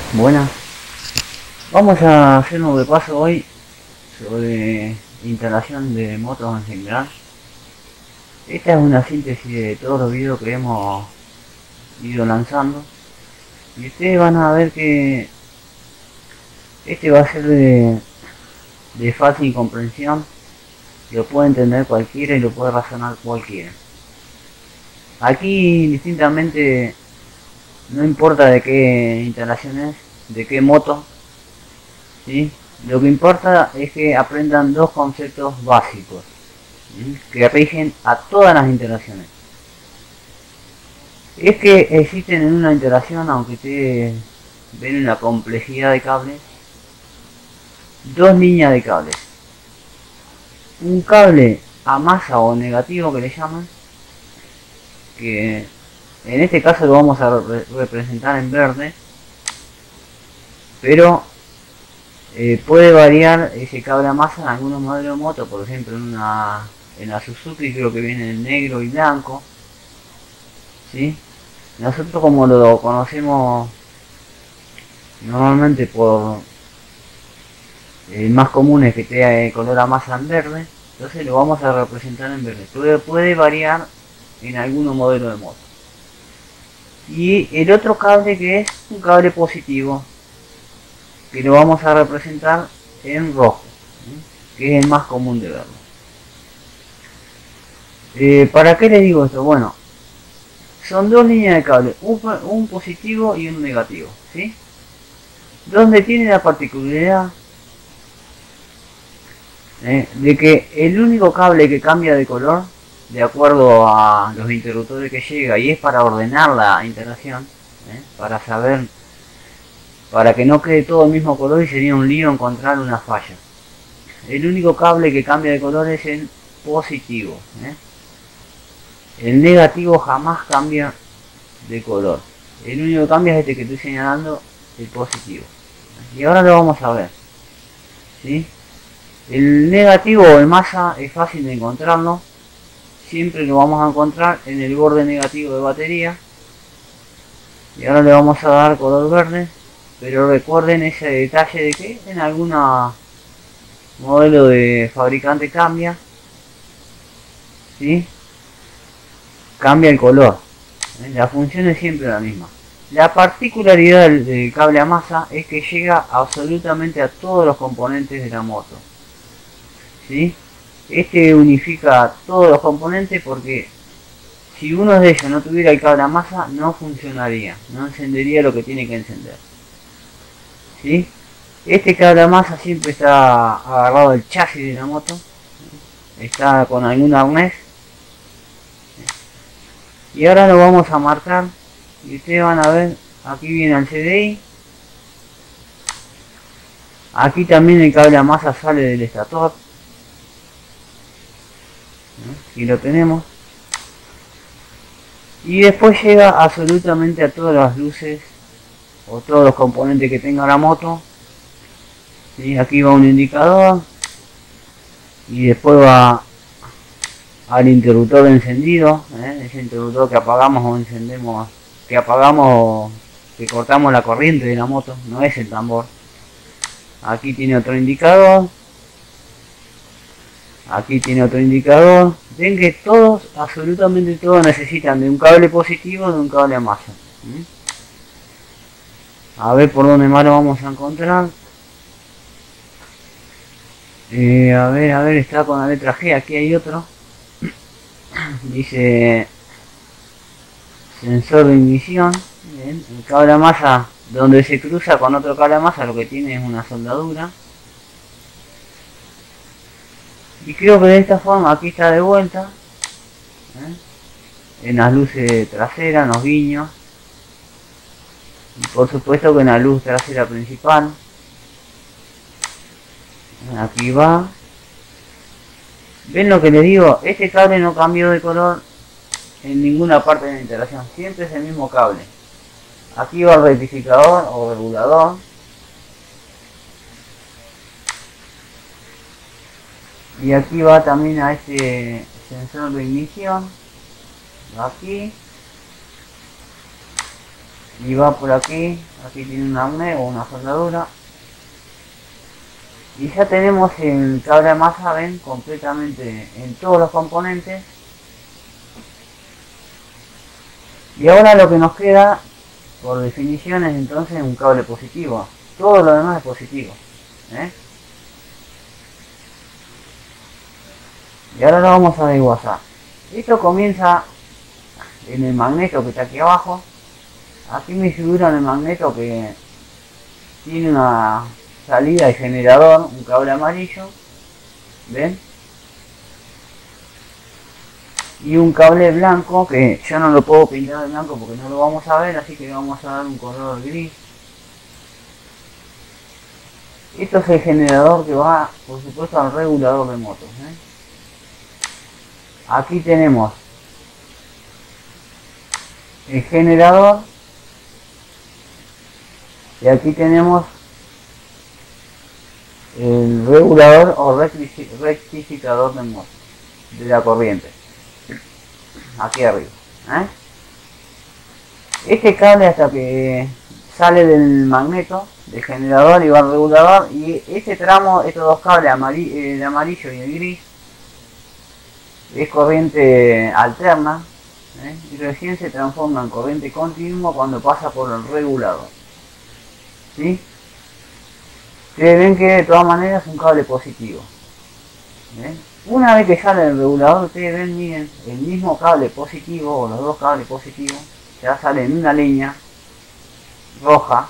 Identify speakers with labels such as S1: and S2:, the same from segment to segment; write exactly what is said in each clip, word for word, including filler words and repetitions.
S1: Buenas, vamos a hacer un repaso hoy sobre instalación de motos en general. Esta es una síntesis de todos los videos que hemos ido lanzando y ustedes van a ver que este va a ser de, de fácil comprensión, lo puede entender cualquiera y lo puede razonar cualquiera. Aquí distintamente no importa de qué instalación es, de qué moto, ¿sí? Lo que importa es que aprendan dos conceptos básicos, ¿sí?, que rigen a todas las instalaciones. Es que existen en una instalación, aunque ustedes ven una complejidad de cables, dos líneas de cables. Un cable a masa o negativo que le llaman, que en este caso lo vamos a re representar en verde, pero eh, puede variar ese cable a masa en algunos modelos de moto. Por ejemplo, en una en la Suzuki creo que viene en negro y blanco, ¿sí? Nosotros, como lo conocemos normalmente por el más común es que tenga color a masa en verde, entonces lo vamos a representar en verde. Puede, puede variar en algunos modelos de moto. Y el otro cable, que es un cable positivo, que lo vamos a representar en rojo, ¿sí?, que es el más común de verlo. Eh, ¿Para qué les digo esto? Bueno, son dos líneas de cable, un, un positivo y un negativo, ¿sí? Donde tiene la particularidad eh, de que el único cable que cambia de color de acuerdo a los interruptores que llega, y es para ordenar la instalación, ¿eh?, para saber, para que no quede todo el mismo color y sería un lío encontrar una falla. El único cable que cambia de color es el positivo, ¿eh? El negativo jamás cambia de color. El único que cambia es este que estoy señalando, el positivo. Y ahora lo vamos a ver, ¿sí? El negativo o el masa es fácil de encontrarlo. Siempre lo vamos a encontrar en el borde negativo de batería. Y ahora le vamos a dar color verde. Pero recuerden ese detalle de que en alguna modelo de fabricante cambia, ¿sí? Cambia el color. La función es siempre la misma. La particularidad del, del cable a masa es que llega absolutamente a todos los componentes de la moto, ¿sí? Este unifica todos los componentes, porque si uno de ellos no tuviera el cable a masa no funcionaría, no encendería lo que tiene que encender, ¿sí? Este cable a masa siempre está agarrado al chasis de la moto, está con algún arnés. Y ahora lo vamos a marcar y ustedes van a ver, aquí viene el C D I. Aquí también el cable a masa sale del estator, y lo tenemos. Y después llega absolutamente a todas las luces o todos los componentes que tenga la moto, ¿sí? Aquí va un indicador y después va al interruptor de encendido, ¿eh? Ese interruptor que apagamos o encendemos, que apagamos o que cortamos la corriente de la moto, no es el tambor. Aquí tiene otro indicador, aquí tiene otro indicador. Ven que todos, absolutamente todos, necesitan de un cable positivo, de un cable a masa. ¿Mm? A ver por dónde más lo vamos a encontrar. Eh, a ver, a ver, está con la letra G, aquí hay otro. Dice sensor de ignición. Bien. El cable a masa, donde se cruza con otro cable a masa, lo que tiene es una soldadura. Y creo que de esta forma aquí está de vuelta, ¿eh?, en las luces traseras, en los guiños, y por supuesto que en la luz trasera principal. Aquí va. ¿Ven lo que les digo? Este cable no cambió de color en ninguna parte de la instalación, siempre es el mismo cable. Aquí va el rectificador o regulador. Y aquí va también a este sensor de ignición. Aquí. y va por aquí. Aquí tiene un arnés o una soldadura. Y ya tenemos el cable a masa, ven, completamente en todos los componentes. Y ahora lo que nos queda, por definición, es entonces un cable positivo. Todo lo demás es positivo, ¿eh? Y ahora lo vamos a desguazar. Esto comienza en el magneto que está aquí abajo. Aquí me figura en el magneto que tiene una salida de generador, un cable amarillo, ¿ven? Y un cable blanco que yo no lo puedo pintar de blanco porque no lo vamos a ver, así que le vamos a dar un color gris. Esto es el generador que va, por supuesto, al regulador de motos, ¿eh? Aquí tenemos el generador y aquí tenemos el regulador o rectificador de moto, de la corriente, aquí arriba, ¿eh? Este cable hasta que sale del magneto del generador y va al regulador, y este tramo, estos dos cables, amarillo, el amarillo y el gris, es corriente alterna, ¿eh? Y recién se transforma en corriente continua cuando pasa por el regulador, ¿sí? Ustedes ven que de todas maneras es un cable positivo, ¿eh? Una vez que sale el regulador, ustedes ven, miren, el mismo cable positivo o los dos cables positivos ya salen en una línea roja,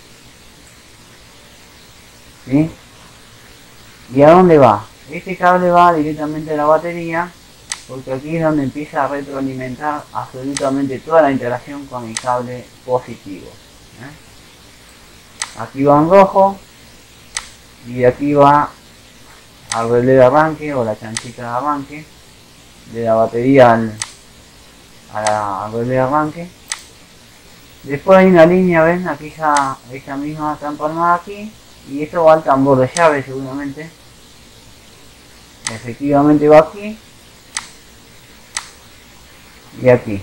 S1: ¿sí? ¿Y a dónde va? Este cable va directamente a la batería, porque aquí es donde empieza a retroalimentar absolutamente toda la interacción con el cable positivo, ¿eh? Aquí va en rojo y aquí va al relé de arranque o la chanchita de arranque de la batería al, a la, al relé de arranque. Después hay una línea, ven, aquí ya esta misma está empalmada aquí, y esto va al tambor de llave seguramente. Efectivamente va aquí y aquí,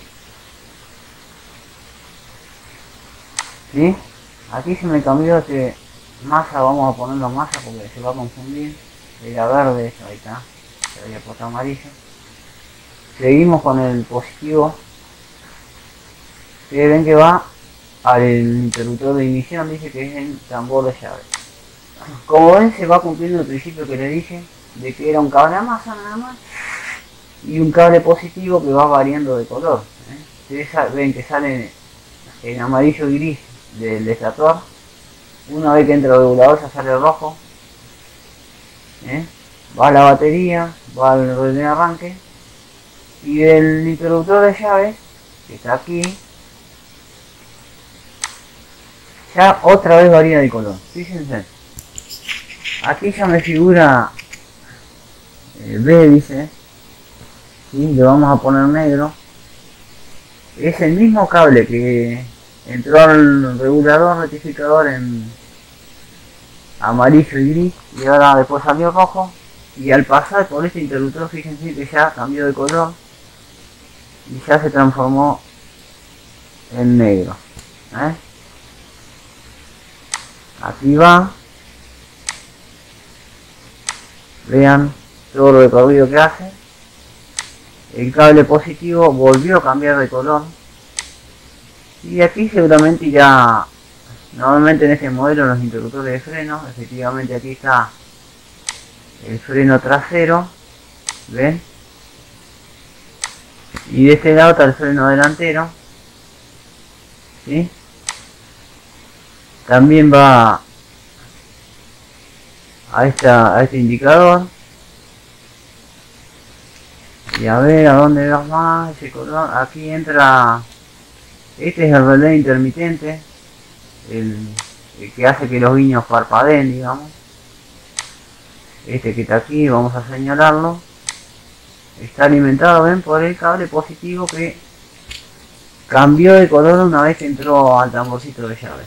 S1: ¿sí? Aquí se me cambió este masa, vamos a ponerlo masa porque se va a confundir. Era verde, eso, ahí está, se había puesto amarillo. Seguimos con el positivo. Ustedes ven que va al interruptor de ignición, dice que es el tambor de llave. Como ven, se va cumpliendo el principio que le dije, de que era un cable a masa nada más, y un cable positivo que va variando de color, ¿eh? Ustedes ven que sale en amarillo y gris del estator. Una vez que entra el regulador ya sale rojo, ¿eh? Va a la batería, va al relé de arranque, y del interruptor de llaves, que está aquí, ya otra vez varía de color. Fíjense, aquí ya me figura el B, dice, ¿sí? Le vamos a poner negro. Es el mismo cable que entró al regulador rectificador en amarillo y gris, y ahora después salió rojo, y al pasar por este interruptor, fíjense que ya cambió de color y ya se transformó en negro, ¿eh? Aquí va, vean todo lo recorrido que hace. El cable positivo volvió a cambiar de color, y aquí seguramente irá. Normalmente en este modelo los interruptores de freno, efectivamente aquí está el freno trasero, ¿ven? Y de este lado está el freno delantero, ¿sí? También va a, esta, a este indicador. Y a ver a dónde va más ese color. Aquí entra, este es el relé intermitente, el, el que hace que los guiños parpadeen, digamos. Este que está aquí, vamos a señalarlo, está alimentado, ven, por el cable positivo que cambió de color una vez que entró al tamborcito de llave.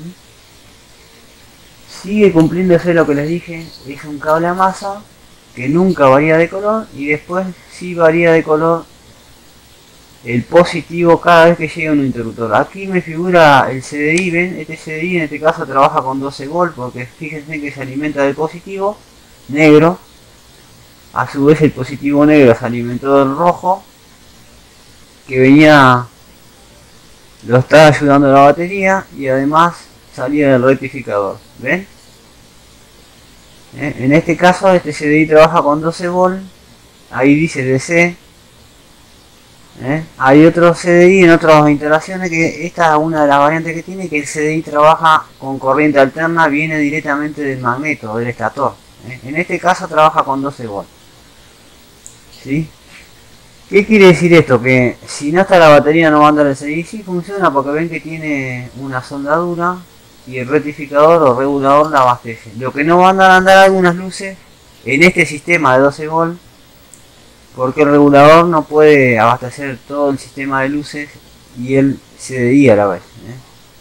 S1: Sigue cumpliéndose lo que les dije, es un cable a masa que nunca varía de color, y después sí varía de color el positivo cada vez que llega un interruptor. Aquí me figura el C D I, ven, este C D I en este caso trabaja con doce volt porque fíjense que se alimenta del positivo negro, a su vez el positivo negro se alimentó del rojo que venía, lo estaba ayudando a la batería y además salía del rectificador, ven. ¿Eh? En este caso este C D I trabaja con doce volt, ahí dice D C. ¿Eh? Hay otro C D I en otras instalaciones que esta es una de las variantes que tiene, que el C D I trabaja con corriente alterna, viene directamente del magneto, del estator. ¿Eh? En este caso trabaja con doce volt. ¿Sí? ¿Qué quiere decir esto? Que si no está la batería no va a andar el C D I. Sí funciona porque ven que tiene una soldadura y el rectificador o regulador la abastece. Lo que no van a andar algunas luces en este sistema de doce volt, porque el regulador no puede abastecer todo el sistema de luces y el C D I a la vez. ¿eh?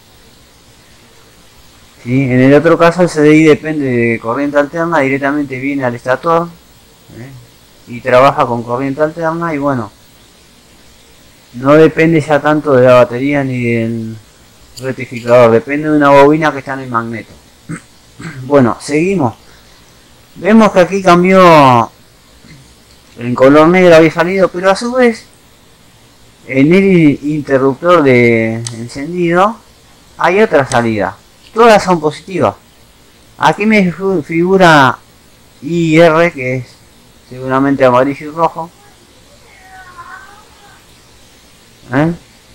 S1: ¿Sí? En el otro caso el C D I depende de corriente alterna, directamente viene al estator ¿eh? y trabaja con corriente alterna y bueno, no depende ya tanto de la batería ni del rectificador, depende de una bobina que está en el magneto. Bueno, seguimos. Vemos que aquí cambió, en color negro había salido, pero a su vez en el interruptor de encendido hay otra salida, todas son positivas. Aquí me figura I R, que es seguramente amarillo y rojo. ¿Eh?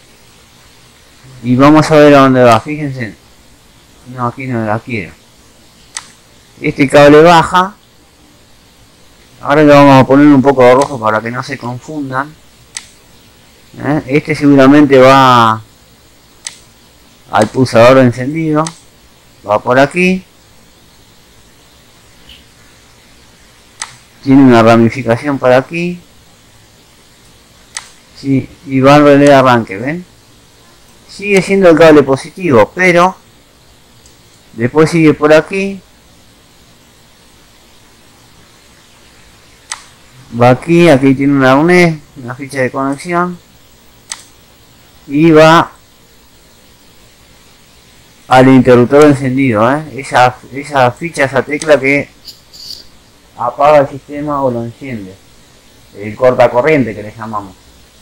S1: Y vamos a ver a dónde va, fíjense. No, aquí no la quiero. Este cable baja. Ahora le vamos a poner un poco de rojo para que no se confundan. ¿Eh? Este seguramente va al pulsador de encendido. Va por aquí. Tiene una ramificación para aquí. Sí, y va al relé de arranque, ¿ven? Sigue siendo el cable positivo, pero después sigue por aquí. Va aquí, aquí tiene un arnés, una ficha de conexión. Y va al interruptor encendido, ¿eh? Esa, esa ficha, esa tecla que apaga el sistema o lo enciende. El cortacorriente que le llamamos.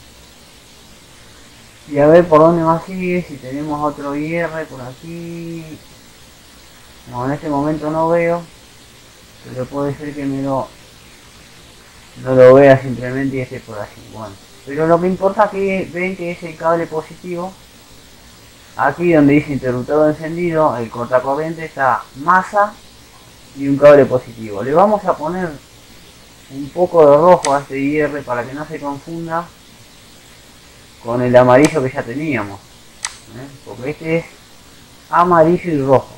S1: Y a ver por dónde más sigue, si tenemos otro I R por aquí. No, en este momento no veo, pero puede ser que me lo, no lo vea simplemente y esté por allí. Bueno, pero lo que importa es que ven que es el cable positivo. Aquí donde dice interruptor encendido, el cortacorriente está masa y un cable positivo. Le vamos a poner un poco de rojo a este I R para que no se confunda con el amarillo que ya teníamos, ¿eh? Porque este es amarillo y rojo,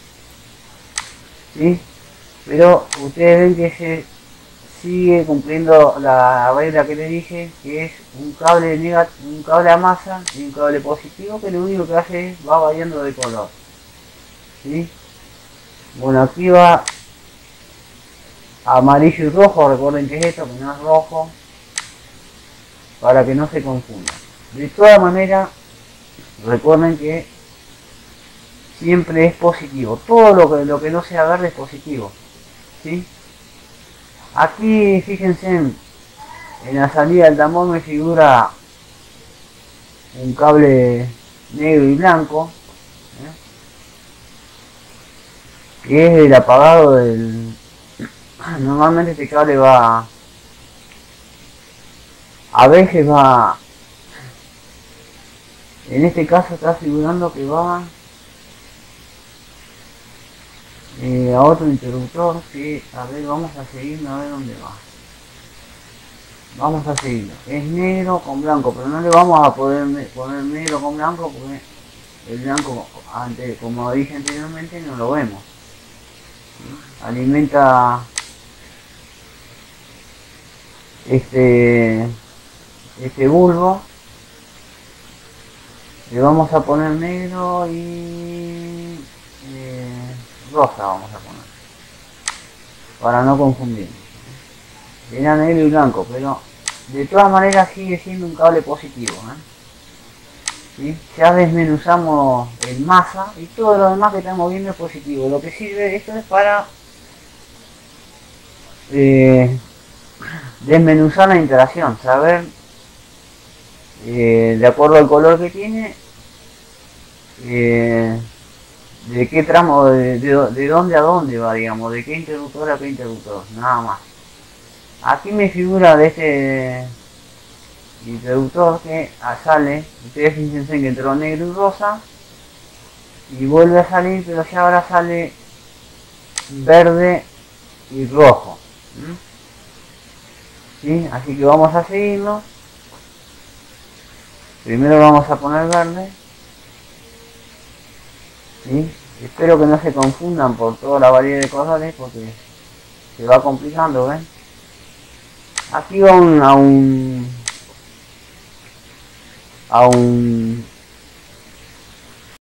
S1: ¿sí? Pero ustedes ven que se sigue cumpliendo la regla que les dije, que es un cable negativo, un cable a masa y un cable positivo, que lo único que hace es va variando de color, ¿sí? Bueno, aquí va amarillo y rojo, recuerden que es esto, que no es rojo, para que no se confunda. De todas maneras, recuerden que siempre es positivo. Todo lo que, lo que no sea verde es positivo, ¿sí? Aquí, fíjense, en, en la salida del tambor me figura un cable negro y blanco, ¿eh? Que es el apagado del... Normalmente este cable va... A veces va... En este caso está figurando que va eh, a otro interruptor que, a ver, vamos a seguirlo a ver dónde va. Vamos a seguirlo. Es negro con blanco, pero no le vamos a poder poner negro con blanco porque el blanco, antes, como dije anteriormente, no lo vemos. ¿Sí? Alimenta este, este bulbo. Le vamos a poner negro y eh, rosa vamos a poner, para no confundir. Era negro y blanco, pero de todas maneras sigue siendo un cable positivo, ¿eh? ¿Sí? Ya desmenuzamos el masa y todo lo demás que estamos viendo es positivo. Lo que sirve esto es para eh, desmenuzar la interacción, saber eh, de acuerdo al color que tiene eh, de qué tramo, de, de, de dónde a dónde va, digamos, de qué interruptor a qué interruptor, nada más. Aquí me figura de este interruptor que sale, ustedes fíjense que entró negro y rosa y vuelve a salir, pero ya ahora sale verde y rojo. ¿Sí? Así que vamos a seguirlo. Primero vamos a poner verde. ¿Sí? Espero que no se confundan por toda la variedad de colores porque se va complicando, ¿ven? Aquí va un, a un a un